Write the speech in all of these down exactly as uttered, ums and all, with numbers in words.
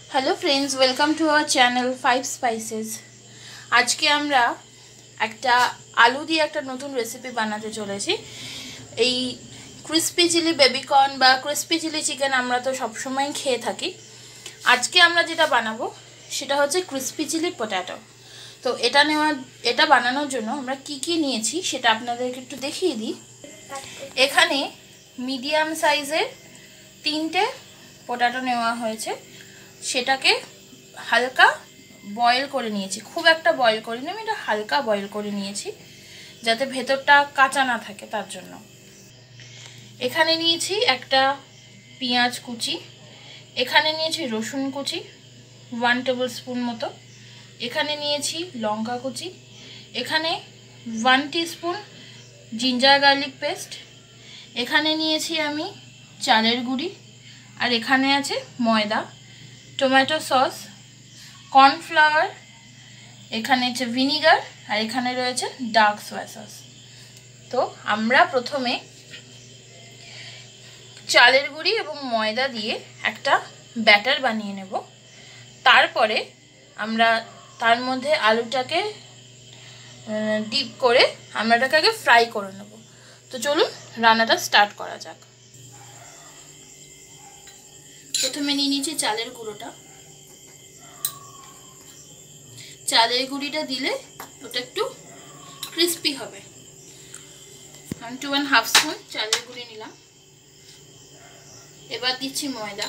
Hello friends, welcome to our channel five spices. आज के আমরা একটা আলু দিয়ে একটা নতুন রেসিপি বানাতে চলেছি। এই ক্রিসপি চিলি বেবি কর্ন বা ক্রিসপি চিলি চিকেন আমরা তো সব সময় খেয়ে থাকি। আজকে আমরা যেটা বানাবো সেটা হচ্ছে ক্রিসপি চিলি পটেটো। তো এটা নেওয়া এটা বানানোর জন্য আমরা কি কি নিয়েছি সেটা আপনাদেরকে একটু দেখিয়ে দিই। এখানে মিডিয়াম সাইজের তিনটে পটেটো নেওয়া হয়েছে। সেটাকে হালকা বয়েল করে নিয়েছি, খুব একটা বয়েল করিনি, আমি এটা হালকা বয়েল করে নিয়েছি যাতে ভেতরটা কাঁচা না থাকে তার জন্য। এখানে নিয়েছি একটা পেঁয়াজ কুচি, এখানে নিয়েছি রসুন কুচি ওয়ান টেবিল স্পুন মতো, এখানে নিয়েছি লঙ্কা কুচি, এখানে one teaspoon ginger garlic paste, এখানে নিয়েছি আমি চালের গুঁড়ি, আর এখানে আছে ময়দা, टोमेटो सस, कॉर्नफ्लावर, एखाने है विनेगार और एखाने रयेछे डार्क सोया सस। तो आमरा प्रथमे चालेर गुड़ी एबं मयदा दिए एकटा बैटर बानिये नेब। तारपरे आमरा तार मध्य आलूटाके डिप करे आमरा एटाके आगे फ्राई करे नेब। तो चलुन रान्नाटा स्टार्ट करा जाक। प्रथमे निये निয়েছি চালের গুঁড়োটা। চালের গুঁড়িটা দিলে ওটা একটু ক্রিস্পি হবে। আমি টু অ্যান্ড হাফ স্পুন চালের গুঁড়ি নিলাম। এবার দিচ্ছি ময়দা,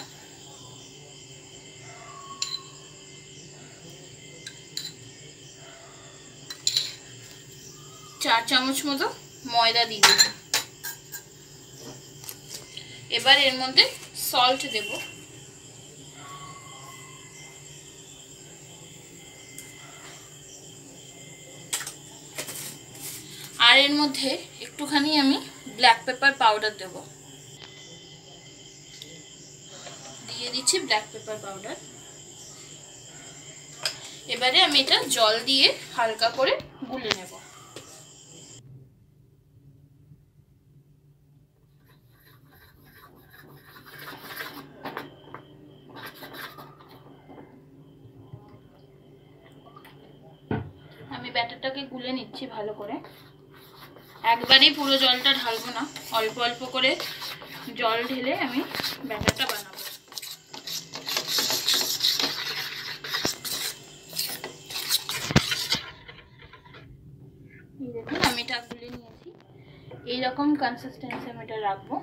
চার চামচ মতো ময়দা দিয়ে দেব। এবার এর মধ্যে সল্ট দেব, আর এর মধ্যে একটুখানি আমি ব্ল্যাক পেপার পাউডার দেব। দিয়ে দিচ্ছি ব্ল্যাক পেপার পাউডার। এবারে আমি এটা জল দিয়ে হালকা করে গুলে নেব। আমি ব্যাটারটাকে গুলে নিচ্ছি ভালো করে। একবারই পুরো জলটা ঢালবো না, অল্প অল্প করে জল ঢেলে আমি ব্যাটারটা বানাবো। এই দেখুন আমি এটা গুলে নিয়েছি। এইরকম কনসিস্টেন্সি আমি এটা রাখবো,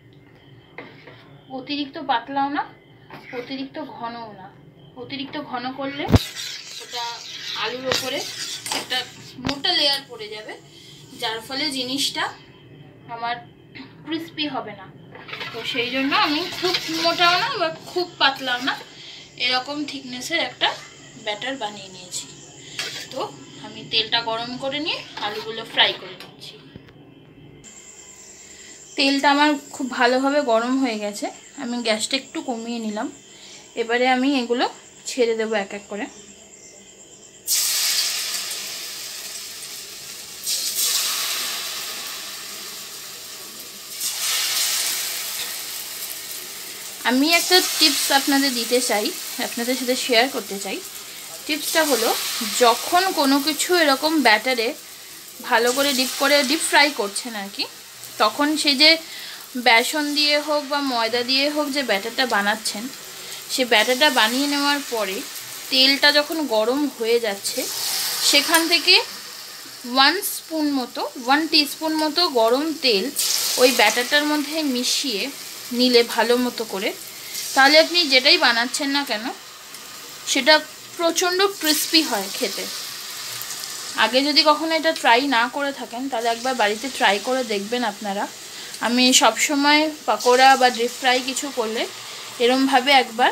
অতিরিক্ত পাতলাও না অতিরিক্ত ঘনও না। অতিরিক্ত ঘন করলে ওটা আলুর ওপরে একটা মোটা লেয়ার পড়ে যাবে, যার ফলে জিনিসটা আমার ক্রিস্পি হবে না। তো সেই জন্য আমি খুব মোটাও না বা খুব পাতলাও না, এরকম থিকনেসের একটা ব্যাটার বানিয়ে নিয়েছি। তো আমি তেলটা গরম করে নিয়ে আলুগুলো ফ্রাই করে নিচ্ছি। তেলটা আমার খুব ভালোভাবে গরম হয়ে গেছে, আমি গ্যাসটা একটু কমিয়ে নিলাম। এবারে আমি এগুলো ছেড়ে দেবো এক এক করে। আমি একটা টিপস আপনাদের দিতে চাই, আপনাদের সাথে শেয়ার করতে চাই। টিপসটা হলো, যখন কোনো কিছু এরকম ব্যাটারে ভালো করে ডিপ করে ডিপ ফ্রাই করছেন আর কি, তখন সেই যে বেসন দিয়ে হোক বা ময়দা দিয়ে হোক যে ব্যাটারটা বানাচ্ছেন, সে ব্যাটারটা বানিয়ে নেওয়ার পরে তেলটা যখন গরম হয়ে যাচ্ছে, সেখান থেকে ওয়ান স্পুন মতো ওয়ান টিস্পুন মতো গরম তেল ওই ব্যাটারটার মধ্যে মিশিয়ে নিলে ভালো মতো করে, তাহলে আপনি যেটাই বানাচ্ছেন না কেন সেটা প্রচণ্ড ক্রিস্পি হয় খেতে। আগে যদি কখনো এটা ট্রাই না করে থাকেন তাহলে একবার বাড়িতে ট্রাই করে দেখবেন আপনারা। আমি সব সময় পকোড়া বা ডিপ ফ্রাই কিছু করলে এরমভাবে একবার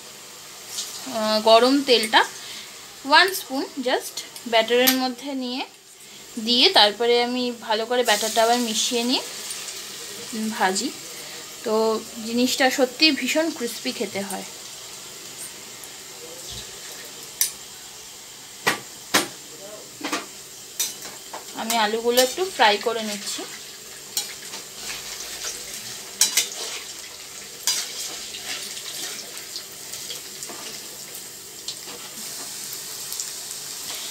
গরম তেলটা ওয়ান স্পুন জাস্ট ব্যাটারের মধ্যে নিয়ে দিয়ে তারপরে আমি ভালো করে ব্যাটারটা আবার মিশিয়ে নিয়ে ভাজি। তো জিনিসটা সত্যি ভীষণ ক্রিস্পি খেতে হয়। আমি আলুগুলো একটু ফ্রাই করে নিচ্ছি।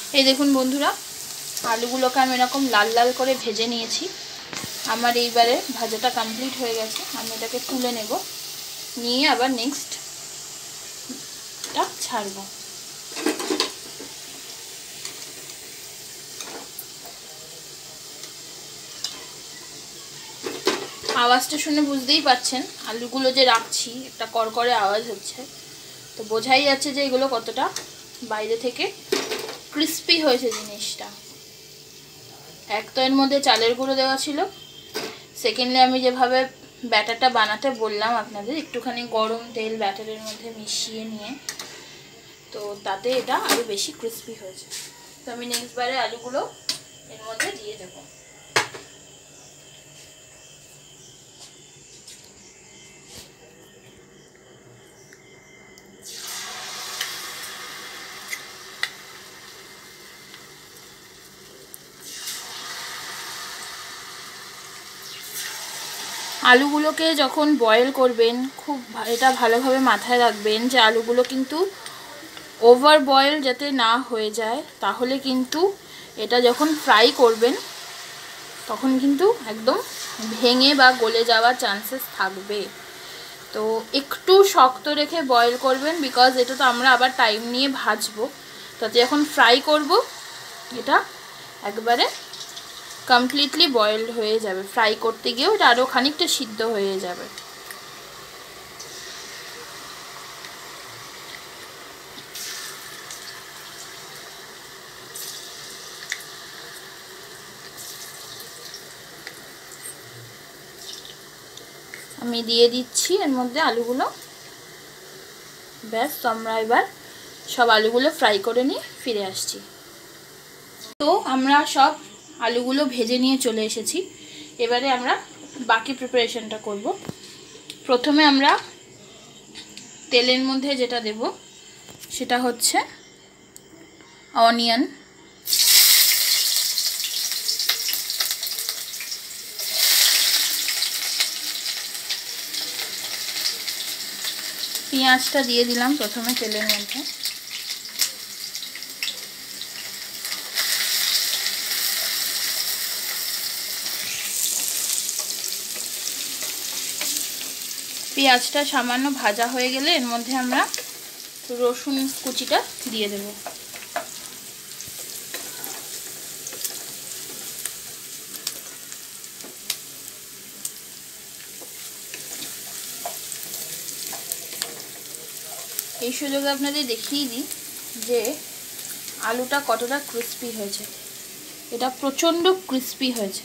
এই দেখুন বন্ধুরা, আলুগুলোকে আমি এরকম লাল লাল করে ভেজে নিয়েছি। আমার এইবারে ভাজাটা কমপ্লিট হয়ে গেছে। আমি এটাকে তুলে নেব, নিয়ে আবার নেক্সটটা ছাড়বো। আওয়াজটা শুনে বুঝতেই পাচ্ছেন আলুগুলো যে রাখছি একটা করকরে আওয়াজ হচ্ছে, তো বোঝাই যাচ্ছে যে এগুলো কতটা বাইরে থেকে ক্রিস্পি হয়েছে জিনিসটা। এক তো এর মধ্যে চালের গুঁড়ো দেওয়া ছিল, সেকেন্ডলি আমি যেভাবে ব্যাটারটা বানাতে বললাম আপনাদের, একটুখানি গরম তেল ব্যাটারের মধ্যে মিশিয়ে নিয়ে, তো তাতে এটা আরও বেশি ক্রিস্পি হয়েছে। তো আমি নেক্সট বারে আলুগুলো এর মধ্যে দিয়ে দেবো। আলুগুলোকে যখন বয়েল করবেন খুব এটা ভালোভাবে মাথায় রাখবেন যে আলুগুলো কিন্তু ওভার বয়েল যাতে না হয়ে যায়, তাহলে কিন্তু এটা যখন ফ্রাই করবেন তখন কিন্তু একদম ভেঙে বা গলে যাওয়ার চান্সেস থাকবে। তো একটু শক্ত রেখে বয়েল করবেন, বিকজ এটা তো আমরা আবার টাইম নিয়ে ভাজবো, তাতে যখন ফ্রাই করব এটা একবারে কমপ্লিটলি বয়েলড হয়ে যাবে। ফ্রাই করতে গিয়েও এটা আরও খানিকটা সিদ্ধ হয়ে যাবে। আমি দিয়ে দিচ্ছি এর মধ্যে আলুগুলো। ব্যাস, তো আমরা এবার সব আলুগুলো ফ্রাই করে নিয়ে ফিরে আসছি। তো আমরা সব আলুগুলো ভেজে নিয়ে চলে এসেছি। এবারে আমরা বাকি প্রিপারেশনটা করব। প্রথমে আমরা তেলের মধ্যে যেটা দেব সেটা হচ্ছে অনিয়ন। পেঁয়াজটা দিয়ে দিলাম প্রথমে তেলের মধ্যে। পেঁয়াজটা সামান্য ভাজা হয়ে গেলে এর মধ্যে আমরা রসুন কুচিটা দিয়ে দেব। এই সুযোগে আপনাদের দেখিয়ে দিই যে আলুটা কতটা ক্রিস্পি হয়েছে। এটা প্রচণ্ড ক্রিস্পি হয়েছে।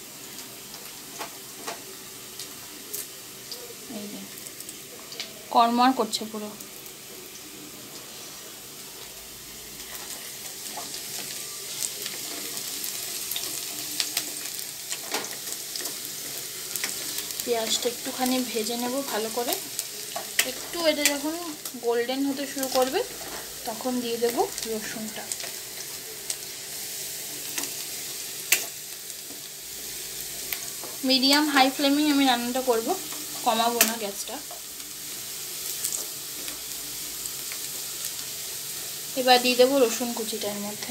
এই যে কড়মড় করছে পুরো। পেঁয়াজটা একটুখানি ভেজে নেব ভালো করে। একটু এটা যখন গোল্ডেন হতে শুরু করবে তখন দিয়ে দেব রসুনটা। মিডিয়াম হাই ফ্লেমে আমি রান্নাটা করব, কমাবো না গ্যাসটা। এবার দিয়ে দেবো রসুন কুচিটার মধ্যে।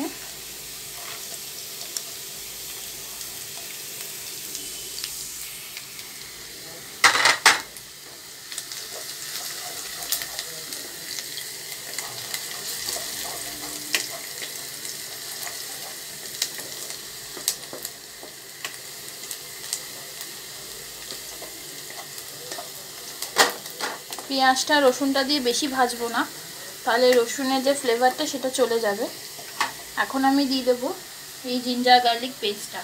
পেঁয়াজটা রসুনটা দিয়ে বেশি ভাজবো না, তাহলে রসুনের যে ফ্লেভারটা সেটা চলে যাবে। এখন আমি দিয়ে দেবো এই জিঞ্জার গার্লিক পেস্টটা।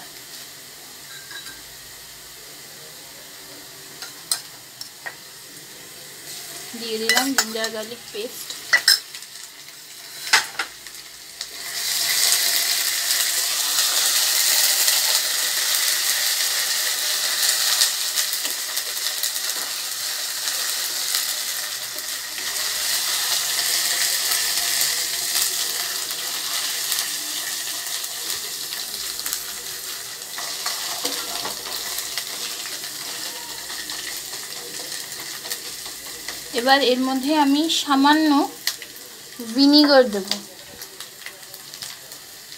দিয়ে দিলাম জিঞ্জার গার্লিক পেস্ট। এবার এর মধ্যে আমি সামান্য ভিনিগার দেব।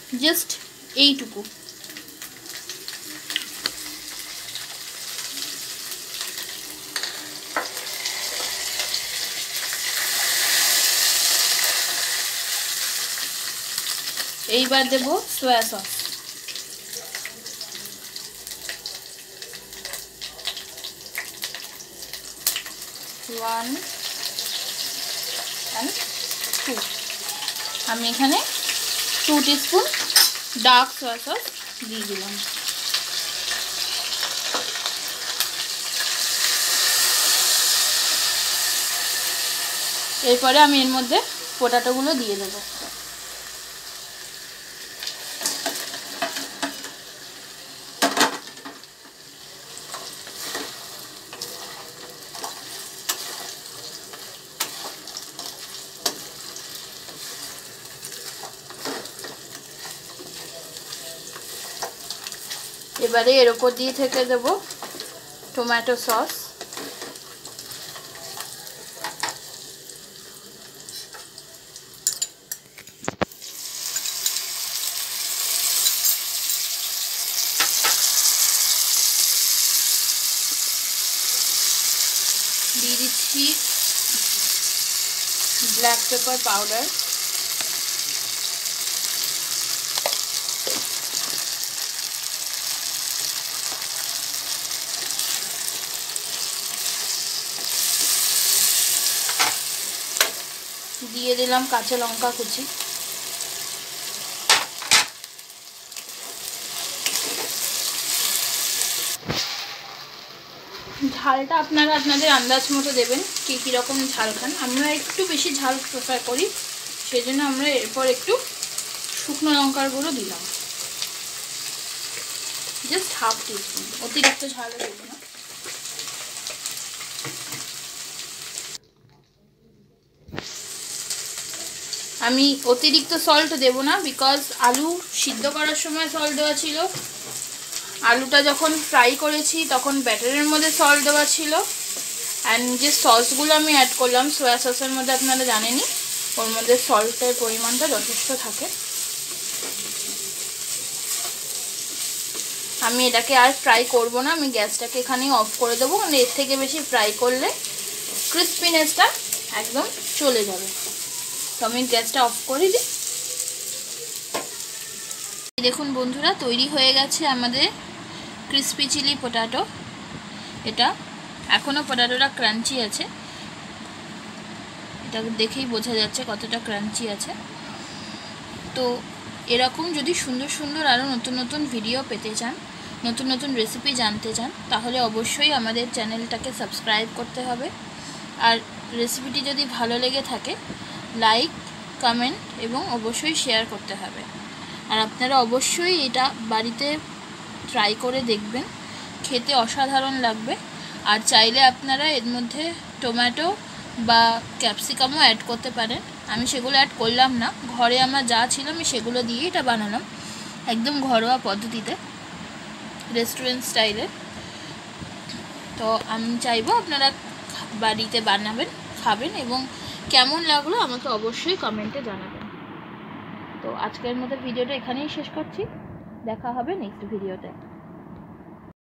জাস্ট এইটুকু। এইবার দেব soya sauce. One and two. আমি এখানে two teaspoon dark soya sauce দিয়ে দিলাম। এরপরে আমি এর মধ্যে পোটাটোগুলো দিয়ে দেবো। এবারে এর উপর দিয়ে থেকে দেব টমেটো সস। দিয়ে দিচ্ছি ব্ল্যাক পেপার পাউডার। দিয়ে দিলাম কাঁচা লঙ্কা কুচি। ঝালটা আপনারা আপনাদের আন্দাজ মতো দেবেন, কে কীরকম ঝাল খান। আমরা একটু বেশি ঝাল প্রেফার করি, সেই জন্য আমরা এরপর একটু শুকনো লঙ্কার গুঁড়ো দিলাম, জাস্ট হাফ টিস্পুন, অতিরিক্ত ঝালও দেবো না। আমি অতিরিক্ত সল্ট দেব না, বিকজ আলু সিদ্ধ করার সময় সল্ট দেওয়া ছিল, আলুটা যখন ফ্রাই করেছি তখন ব্যাটারের মধ্যে সল্ট দেওয়া ছিল। অ্যান্ড যে সসগুলো আমি অ্যাড করলাম সয়া সসের মধ্যে, আপনারা জানেনই ওর মধ্যে সল্টের পরিমাণটা যথেষ্ট থাকে। আমি এটাকে আর ফ্রাই করব না, আমি গ্যাসটাকে এখানেই অফ করে দেবো, কারণ এর থেকে বেশি ফ্রাই করলে ক্রিস্পিনেসটা একদম চলে যাবে। তো আমি গ্যাসটা অফ করে দিই। দেখুন বন্ধুরা, তৈরি হয়ে গেছে আমাদের ক্রিস্পি চিলি পটাটো। এটা এখনও পটাটোটা ক্রাঞ্চি আছে, এটা দেখেই বোঝা যাচ্ছে কতটা ক্রাঞ্চি আছে। তো এরকম যদি সুন্দর সুন্দর আরও নতুন নতুন ভিডিও পেতে চান, নতুন নতুন রেসিপি জানতে চান, তাহলে অবশ্যই আমাদের চ্যানেলটাকে সাবস্ক্রাইব করতে হবে। আর রেসিপিটি যদি ভালো লেগে থাকে লাইক, কমেন্ট এবং অবশ্যই শেয়ার করতে হবে। আর আপনারা অবশ্যই এটা বাড়িতে ট্রাই করে দেখবেন, খেতে অসাধারণ লাগবে। আর চাইলে আপনারা এর মধ্যে টমেটো বা ক্যাপসিকামও অ্যাড করতে পারেন, আমি সেগুলো অ্যাড করলাম না, ঘরে আমার যা ছিল আমি সেগুলো দিয়ে এটা বানালাম একদম ঘরোয়া পদ্ধতিতে, রেস্টুরেন্ট স্টাইলে। তো আমি চাইবো আপনারা বাড়িতে বানাবেন, খাবেন এবং কেমন লাগলো আমাকে অবশ্যই কমেন্টে জানাবেন। তো আজকের মতো ভিডিওটা এখানেই শেষ করছি, দেখা হবে নেক্সট ভিডিওতে।